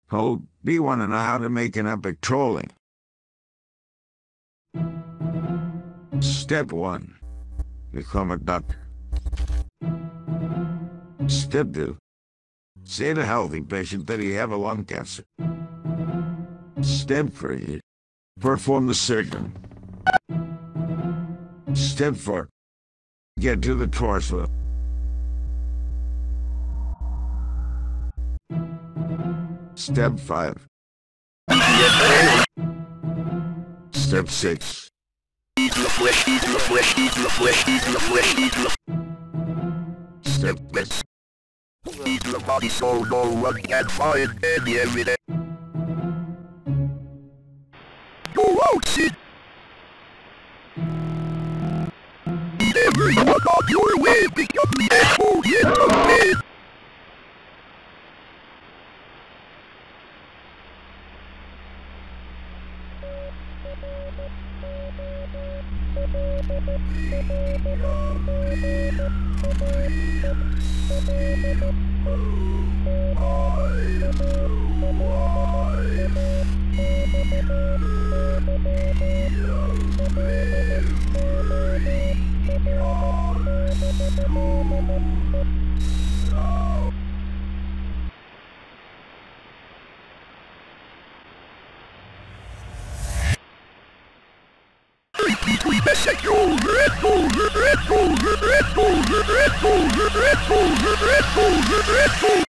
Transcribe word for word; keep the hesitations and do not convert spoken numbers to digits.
Oh, do you want to know how to make an epic trolling? Step one. Become a duck. Step two. Say to healthy patient that he have a lung cancer. Step three. Perform the surgery. Step four. Get to the torso. Step five. Step six. Eat the flesh, eat the flesh, eat the flesh, eat the flesh, eat the Step six. Eat the body so no one can find any evidence. Go out, Sid! Everyone on your way become the echo in the bed! Between the secure red bull, red bull, red bull, red bull, red bull, red bull, red bull, red bull.